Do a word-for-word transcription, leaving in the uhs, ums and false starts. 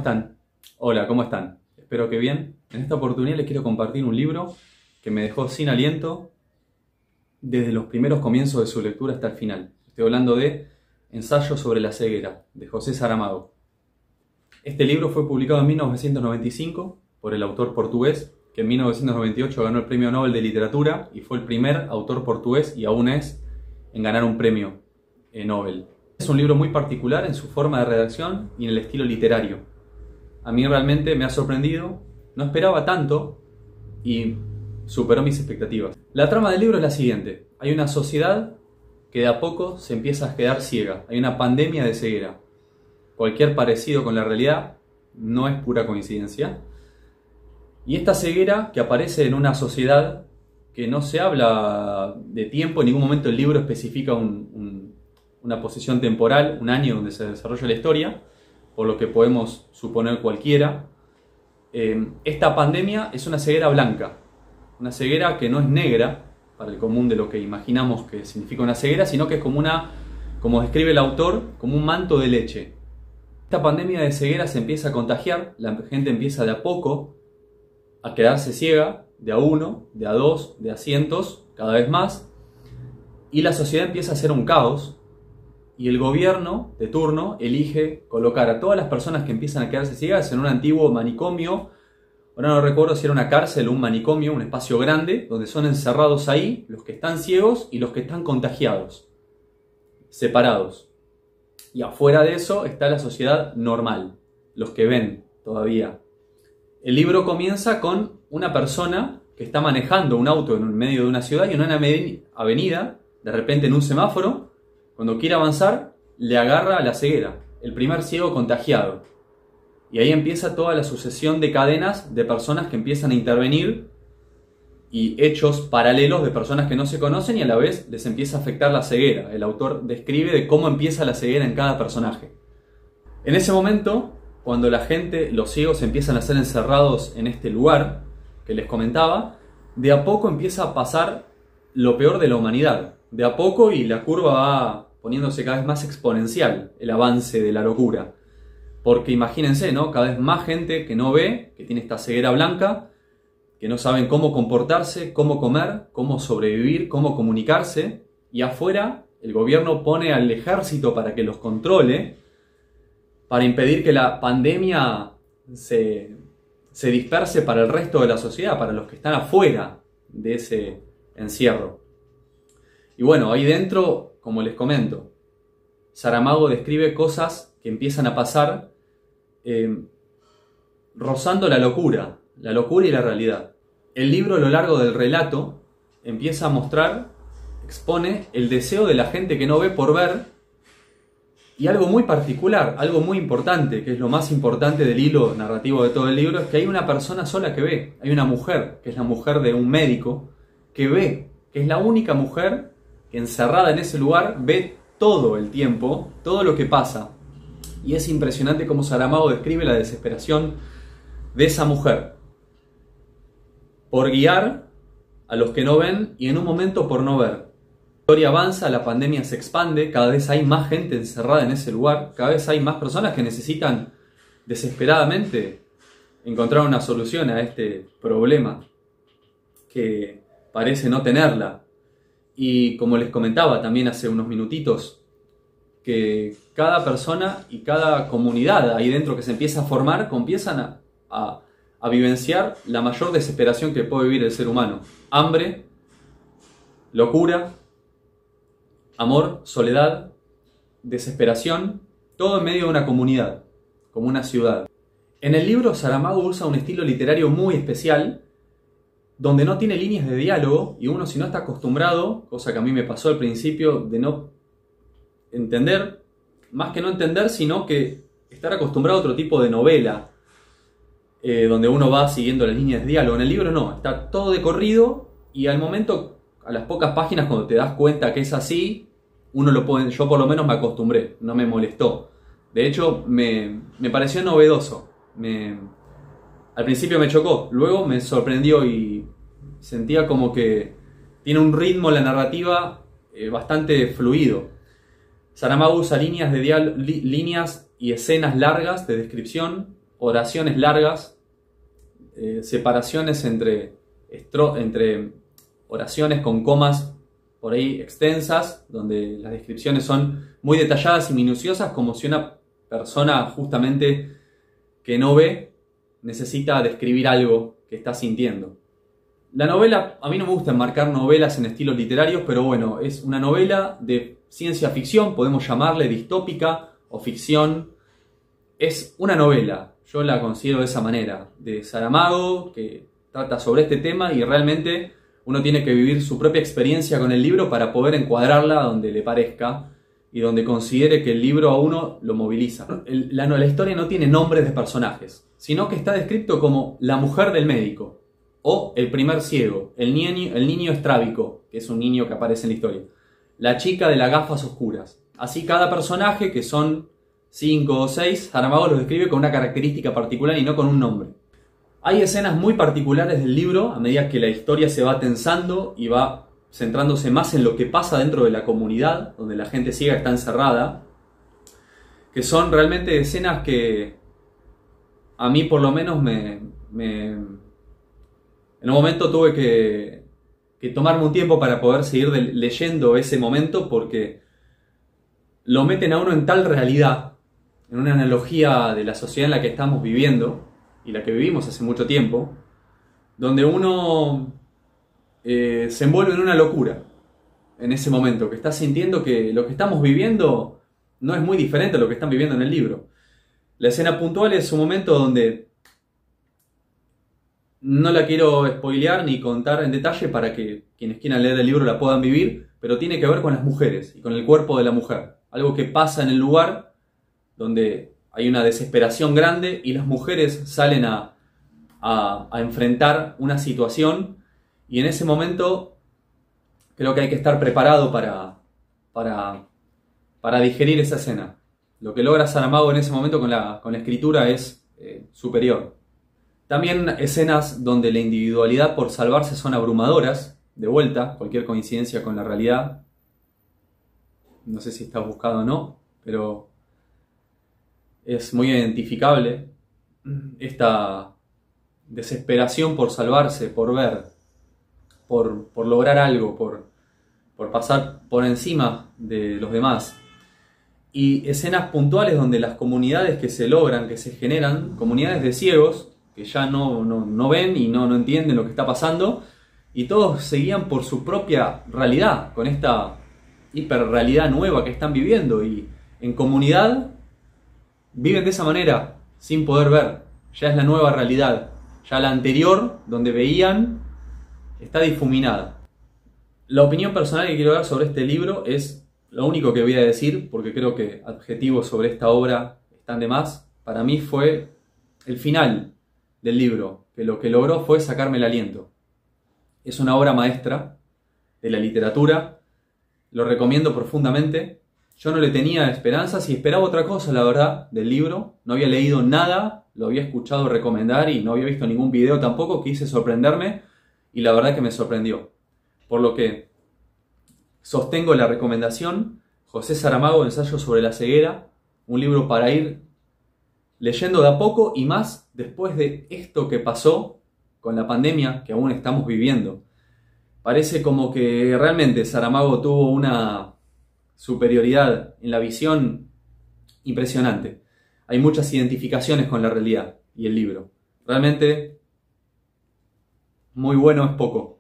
están? Hola, ¿cómo están? Espero que bien. En esta oportunidad les quiero compartir un libro que me dejó sin aliento desde los primeros comienzos de su lectura hasta el final. Estoy hablando de Ensayo sobre la ceguera, de José Saramago. Este libro fue publicado en mil novecientos noventa y cinco por el autor portugués, que en mil novecientos noventa y ocho ganó el Premio Nobel de Literatura y fue el primer autor portugués, y aún es, en ganar un premio eh, Nobel. Es un libro muy particular en su forma de redacción y en el estilo literario. A mí realmente me ha sorprendido, no esperaba tanto y superó mis expectativas. La trama del libro es la siguiente: hay una sociedad que de a poco se empieza a quedar ciega, hay una pandemia de ceguera. Cualquier parecido con la realidad no es pura coincidencia. Y esta ceguera que aparece en una sociedad que no se habla de tiempo, en ningún momento el libro especifica un, un, una posición temporal, un año donde se desarrolla la historia, por lo que podemos suponer cualquiera. Eh, esta pandemia es una ceguera blanca, una ceguera que no es negra, para el común de lo que imaginamos que significa una ceguera, sino que es como una, como describe el autor, como un manto de leche. Esta pandemia de ceguera se empieza a contagiar, la gente empieza de a poco a quedarse ciega, de a uno, de a dos, de a cientos, cada vez más, y la sociedad empieza a ser un caos, y el gobierno de turno elige colocar a todas las personas que empiezan a quedarse ciegas en un antiguo manicomio. Ahora no recuerdo si era una cárcel o un manicomio, un espacio grande, donde son encerrados ahí los que están ciegos y los que están contagiados, separados. Y afuera de eso está la sociedad normal, los que ven todavía. El libro comienza con una persona que está manejando un auto en medio de una ciudad y en una avenida, de repente en un semáforo, cuando quiere avanzar, le agarra la ceguera, el primer ciego contagiado. Y ahí empieza toda la sucesión de cadenas de personas que empiezan a intervenir y hechos paralelos de personas que no se conocen, y a la vez les empieza a afectar la ceguera. El autor describe de cómo empieza la ceguera en cada personaje. En ese momento, cuando la gente, los ciegos, empiezan a ser encerrados en este lugar que les comentaba, de a poco empieza a pasar lo peor de la humanidad. De a poco, y la curva va poniéndose cada vez más exponencial, el avance de la locura. Porque imagínense, ¿no? Cada vez más gente que no ve, que tiene esta ceguera blanca, que no saben cómo comportarse, cómo comer, cómo sobrevivir, cómo comunicarse. Y afuera, el gobierno pone al ejército para que los controle, para impedir que la pandemia se, se disperse para el resto de la sociedad, para los que están afuera de ese encierro. Y bueno, ahí dentro, como les comento, Saramago describe cosas que empiezan a pasar eh, rozando la locura, la locura y la realidad. El libro, a lo largo del relato, empieza a mostrar, expone el deseo de la gente que no ve por ver. Y algo muy particular, algo muy importante, que es lo más importante del hilo narrativo de todo el libro, es que hay una persona sola que ve. Hay una mujer, que es la mujer de un médico, que ve, que es la única mujer que, encerrada en ese lugar, ve todo el tiempo, todo lo que pasa. Y es impresionante cómo Saramago describe la desesperación de esa mujer por guiar a los que no ven, y en un momento por no ver. La historia avanza, la pandemia se expande, cada vez hay más gente encerrada en ese lugar, cada vez hay más personas que necesitan desesperadamente encontrar una solución a este problema que parece no tenerla. Y como les comentaba también hace unos minutitos, que cada persona y cada comunidad ahí dentro que se empieza a formar, comienzan a, a, a vivenciar la mayor desesperación que puede vivir el ser humano. Hambre, locura, amor, soledad, desesperación, todo en medio de una comunidad, como una ciudad. En el libro Saramago usa un estilo literario muy especial, donde no tiene líneas de diálogo, y uno, si no está acostumbrado, cosa que a mí me pasó al principio, de no entender, más que no entender, sino que estar acostumbrado a otro tipo de novela, eh, donde uno va siguiendo las líneas de diálogo. En el libro no, está todo de corrido, y al momento, a las pocas páginas, cuando te das cuenta que es así, uno lo puede, yo por lo menos me acostumbré, no me molestó. De hecho, me, me pareció novedoso. Me, al principio me chocó, luego me sorprendió y sentía como que tiene un ritmo la narrativa eh, bastante fluido. Saramago usa líneas, de dial, li, líneas y escenas largas de descripción oraciones largas, eh, separaciones entre, entre oraciones con comas por ahí extensas, donde las descripciones son muy detalladas y minuciosas, como si una persona justamente que no ve necesita describir algo que está sintiendo. La novela, a mí no me gusta enmarcar novelas en estilos literarios, pero bueno, es una novela de ciencia ficción, podemos llamarle distópica o ficción. Es una novela, yo la considero de esa manera, de Saramago, que trata sobre este tema y realmente uno tiene que vivir su propia experiencia con el libro para poder encuadrarla donde le parezca y donde considere que el libro a uno lo moviliza. El, la, la historia no tiene nombres de personajes, sino que está descrito como la mujer del médico, o el primer ciego, el niño, el niño estrábico, que es un niño que aparece en la historia, la chica de las gafas oscuras. Así cada personaje, que son cinco o seis, Saramago los describe con una característica particular y no con un nombre. Hay escenas muy particulares del libro a medida que la historia se va tensando y va centrándose más en lo que pasa dentro de la comunidad, donde la gente ciega está encerrada, que son realmente escenas que a mí por lo menos me... me en un momento tuve que, que tomarme un tiempo para poder seguir de, leyendo ese momento, porque lo meten a uno en tal realidad, en una analogía de la sociedad en la que estamos viviendo y la que vivimos hace mucho tiempo, donde uno eh, se envuelve en una locura en ese momento, que está sintiendo que lo que estamos viviendo no es muy diferente a lo que están viviendo en el libro. La escena puntual es un momento donde no la quiero spoilear ni contar en detalle para que quienes quieran leer el libro la puedan vivir, pero tiene que ver con las mujeres y con el cuerpo de la mujer. Algo que pasa en el lugar donde hay una desesperación grande y las mujeres salen a, a, a enfrentar una situación, y en ese momento creo que hay que estar preparado para, para, para digerir esa escena. Lo que logra Saramago en ese momento con la, con la escritura es eh, superior. También escenas donde la individualidad por salvarse son abrumadoras, de vuelta, cualquier coincidencia con la realidad. No sé si está buscado o no, pero es muy identificable esta desesperación por salvarse, por ver, por, por lograr algo, por, por pasar por encima de los demás. Y escenas puntuales donde las comunidades que se logran, que se generan, comunidades de ciegos, que ya no, no, no ven y no, no entienden lo que está pasando, y todos se guían por su propia realidad, con esta hiperrealidad nueva que están viviendo, y en comunidad viven de esa manera, sin poder ver. Ya es la nueva realidad, ya la anterior, donde veían, está difuminada. La opinión personal que quiero dar sobre este libro es lo único que voy a decir, porque creo que adjetivos sobre esta obra están de más. Para mí fue el final del libro, que lo que logró fue sacarme el aliento. Es una obra maestra de la literatura, lo recomiendo profundamente. Yo no le tenía esperanzas y esperaba otra cosa, la verdad, del libro. No había leído nada, lo había escuchado recomendar y no había visto ningún video tampoco. Quise sorprenderme y la verdad que me sorprendió. Por lo que sostengo la recomendación. José Saramago, Ensayo sobre la ceguera, un libro para ir leyendo de a poco, y más después de esto que pasó con la pandemia que aún estamos viviendo. Parece como que realmente Saramago tuvo una superioridad en la visión impresionante. Hay muchas identificaciones con la realidad y el libro. Realmente muy bueno es poco.